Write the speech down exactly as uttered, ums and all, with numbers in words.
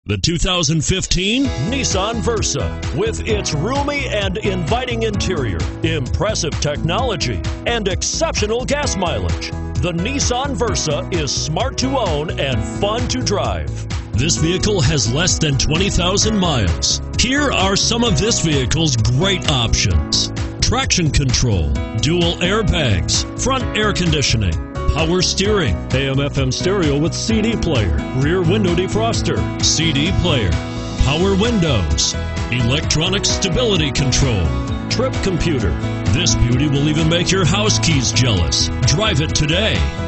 The two thousand fifteen Nissan Versa. With its roomy and inviting interior, impressive technology, and exceptional gas mileage, the Nissan Versa is smart to own and fun to drive. This vehicle has less than twenty thousand miles. Here are some of this vehicle's great options: traction control, dual airbags, front air conditioning, power steering, A M F M stereo with C D player, rear window defroster, C D player, power windows, electronic stability control, trip computer. This beauty will even make your house keys jealous. Drive it today.